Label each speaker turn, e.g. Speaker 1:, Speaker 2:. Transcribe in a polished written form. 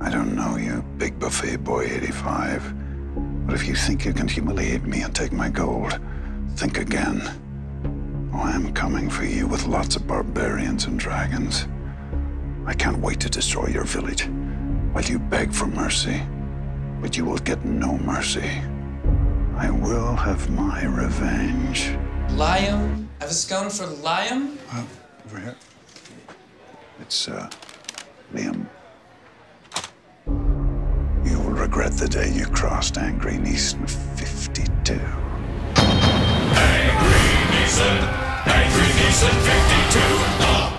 Speaker 1: I don't know you, big buffet boy 85. But if you think you can humiliate me and take my gold, think again. Oh, I'm coming for you with lots of barbarians and dragons. I can't wait to destroy your village while you beg for mercy. But you will get no mercy. I will have my revenge.
Speaker 2: Liam? I have a scone for Liam?
Speaker 1: Over here. It's, Liam. You will regret the day you crossed Angry Neeson 52.
Speaker 3: Angry Neeson 52.